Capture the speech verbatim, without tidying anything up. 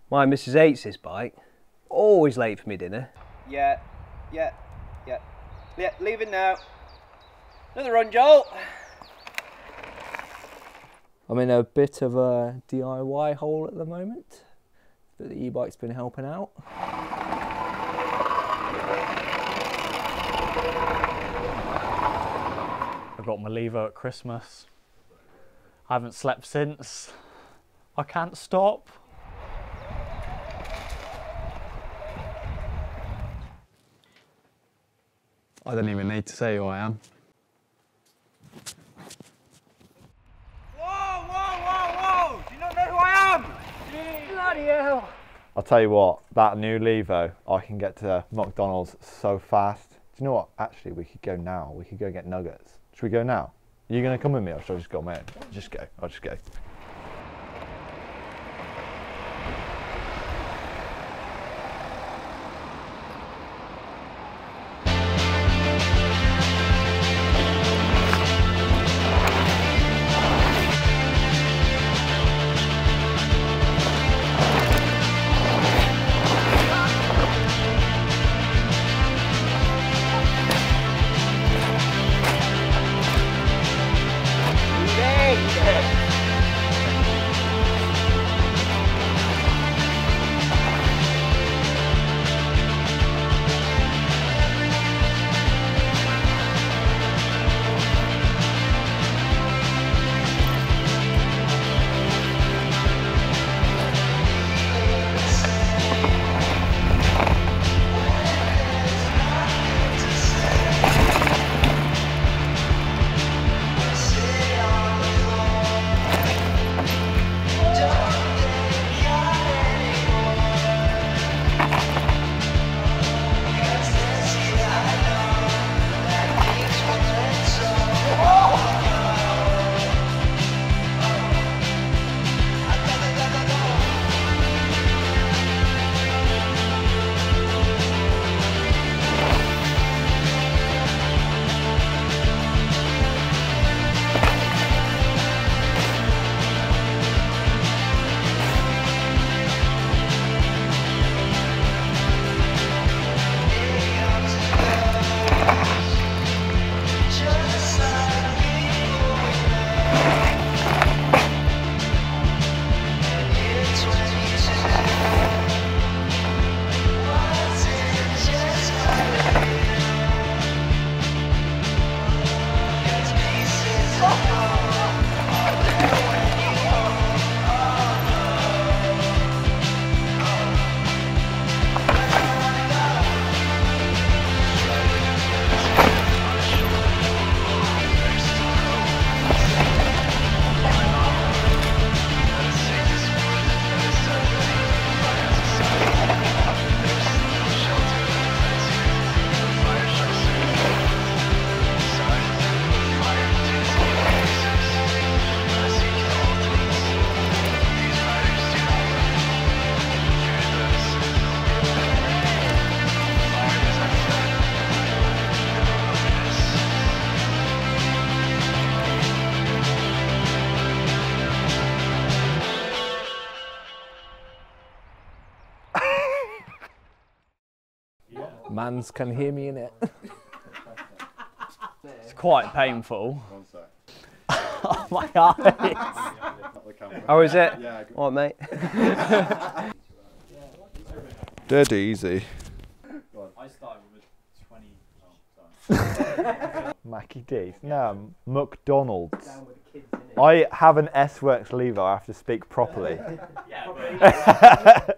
My missus hates this bike. Always late for me dinner. Yeah, yeah, yeah. Yeah, leaving now. Another run, Joel. I'm in a bit of a D I Y hole at the moment, but the e-bike's been helping out. I got my Levo at Christmas. I haven't slept since. I can't stop. I don't even need to say who I am. Whoa, whoa, whoa, whoa! Do you not know who I am? Bloody hell! I'll tell you what, that new Levo, I can get to McDonald's so fast. Do you know what? Actually, we could go now. We could go get nuggets. Should we go now? Are you going to come with me or should I just go on my own? Just go. I'll just go. Mans can hear me in it. It's quite painful. Oh, my eyes. Oh, is it? Yeah. All right, mate. Dead easy. I started with twenty. Mackie D's? No, McDonald's. I have an S-Works Levo, I have to speak properly. Yeah, but